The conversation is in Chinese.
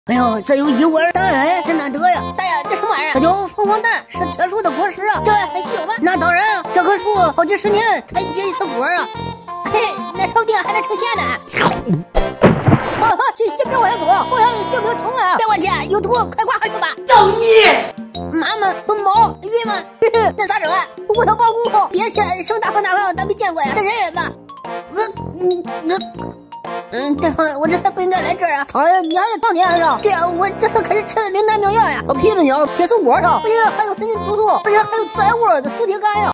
哎呦，这有一味儿蛋，真难得呀！大爷，这什么玩意儿？这叫凤凰蛋，是特殊的果实啊，这还稀有吗？那当然啊，这棵树好几十年才结一次果啊。嘿，那说不定还能成仙呢。先别往下走，我想性命穷啊！别往前，有毒，快挂上去吧！ 造孽！ 妈妈，毛，晕吗？那咋整啊？我要保护，别去什么大风大浪，咱没见过呀，再忍忍吧。大夫，我这才不应该来这儿啊！哎呀，你还得当天上，这样我这次可是吃了灵丹妙药呀！我屁子鸟，铁树果上，不仅还有神经毒素，而且还有致癌物的苏铁干呀！